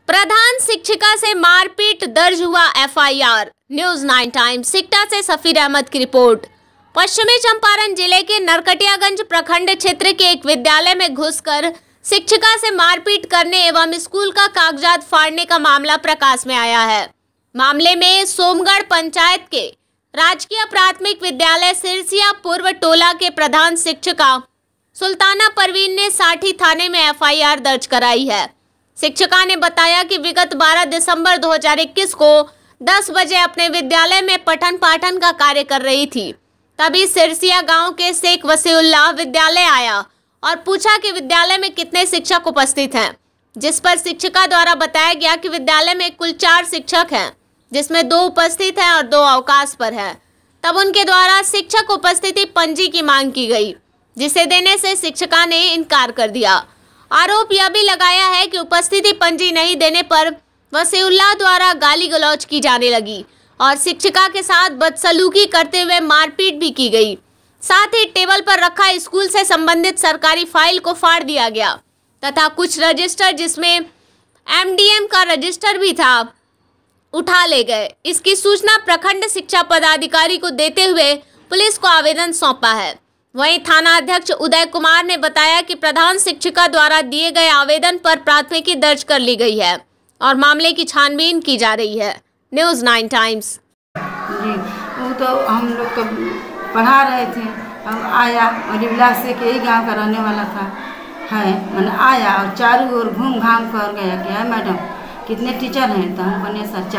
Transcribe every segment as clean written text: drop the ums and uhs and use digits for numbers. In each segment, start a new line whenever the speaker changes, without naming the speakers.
प्रधान शिक्षिका से मारपीट, दर्ज हुआ एफआईआर। न्यूज़ 9 टाइम्स सिकटा से सफीर अहमद की रिपोर्ट। पश्चिमी चंपारण जिले के नरकटियागंज प्रखंड क्षेत्र के एक विद्यालय में घुसकर शिक्षिका से मारपीट करने एवं स्कूल का कागजात फाड़ने का मामला प्रकाश में आया है। मामले में सोमगढ़ पंचायत के राजकीय प्राथमिक विद्यालय सिरसिया पूर्व टोला के प्रधान शिक्षिका सुल्ताना परवीन ने साठी थाने में एफआईआर दर्ज कराई है। शिक्षिका ने बताया कि विगत 12 दिसंबर 2021 को 10 बजे अपने विद्यालय में पठन पाठन का कार्य कर रही थी। तभी सिरसिया गांव के शेख वसीउल्लाह विद्यालय आया और पूछा कि विद्यालय में कितने शिक्षक उपस्थित हैं, जिस पर शिक्षिका द्वारा बताया गया कि विद्यालय में कुल 4 शिक्षक हैं, जिसमें 2 उपस्थित हैं और 2 अवकाश पर हैं। तब उनके द्वारा शिक्षक उपस्थिति पंजी की मांग की गई, जिसे देने से शिक्षिका ने इनकार कर दिया। आरोप यह भी लगाया है कि उपस्थिति पंजी नहीं देने पर वसीउल्लाह द्वारा गाली गलौज की जाने लगी और शिक्षिका के साथ बदसलूकी करते हुए मारपीट भी की गई। साथ ही टेबल पर रखा स्कूल से संबंधित सरकारी फाइल को फाड़ दिया गया तथा कुछ रजिस्टर, जिसमें एमडीएम का रजिस्टर भी था, उठा ले गए। इसकी सूचना प्रखंड शिक्षा पदाधिकारी को देते हुए पुलिस को आवेदन सौंपा है। वहीं थाना अध्यक्ष उदय कुमार ने बताया कि प्रधान शिक्षिका द्वारा दिए गए आवेदन पर प्राथमिकी दर्ज कर ली गई है और मामले की छानबीन की जा रही है। News 9 times.
जी, वो तो हम लोग तो पढ़ा रहे थे। अब आया और विलास से यही गांव का रहने वाला था मैंने आया और चारों ओर घूम घाम कर गया कि है मैडम कितने टीचर हैं? तो हम बने सर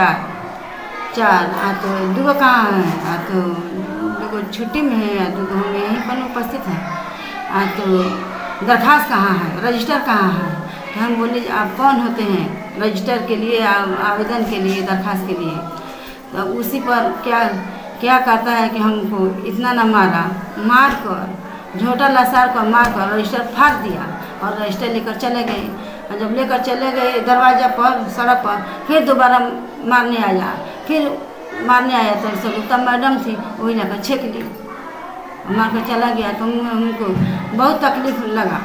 4 तो 2 कहाँ हैं? तो 2 छुट्टी में है, 2 हम यहीं पर उपस्थित हैं। तो दरखास्त कहाँ है, रजिस्टर कहाँ है? तो हम बोले आप कौन होते हैं रजिस्टर के लिए, आवेदन के लिए, दरखास्त के लिए? तो उसी पर क्या करता है कि हमको इतना न मार कर झोटा लसार कर मार कर रजिस्टर फाड़ दिया और रजिस्टर लेकर चले गए। और जब लेकर चले गए दरवाज़ा पर, सड़क पर, फिर दोबारा मारने आया तो सब मैडम थी, वही लेकर छेक ली, मार कर चला गया। तो हमको बहुत तकलीफ लगा।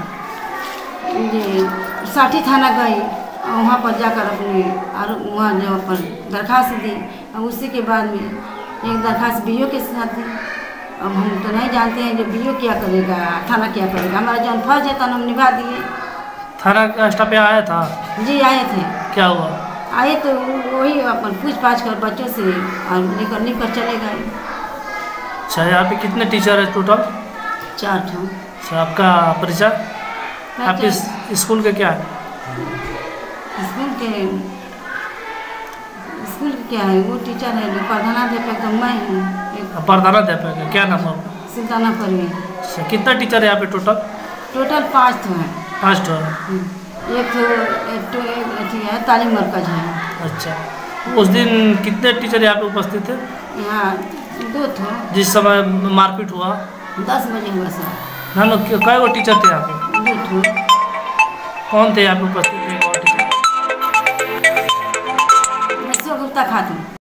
जी, साठी थाना गई और वहाँ पर जाकर अपने और वहाँ जो पर दरखास्त दी और उसी के बाद में एक दरखास्त बीओ के साथ दी। अब हम तो नहीं जानते हैं जो बीओ क्या करेगा, थाना क्या करेगा। हमारा जौन फर्ज है तो हम निभा दिए।
थाना का स्टाफ यहाँ आया था? जी
आए थे।
क्या हुआ?
आए तो वही अपन पूछ-पाछ कर बच्चों से और लेकर चले गए।
अच्छा, यहाँ पे कितने टीचर है टोटल?
4 ठो।
अच्छा, आपका परिचय? आपके स्कूल के क्या है?
स्कूल क्या है? वो टीचर है जो प्रधानाध्यापक, तो मैं हूँ।
प्रधानाध्यापक है, क्या नाम है आपका?
सुल्ताना परवीन।
अच्छा, कितना टीचर है यहाँ पे टोटल?
टोटल 5 ठो है।
5 ठो?
एक है तालीम मरकज है।
अच्छा, उस दिन कितने टीचर यहाँ पे उपस्थित थे?
यहाँ 2 ठो।
जिस समय मारपीट हुआ?
10 बजे हुआ सर।
ना कई गो टीचर थे यहाँ पे?
2 ठो।
कौन थे यहाँ पे उपस्थित थे?
खातून।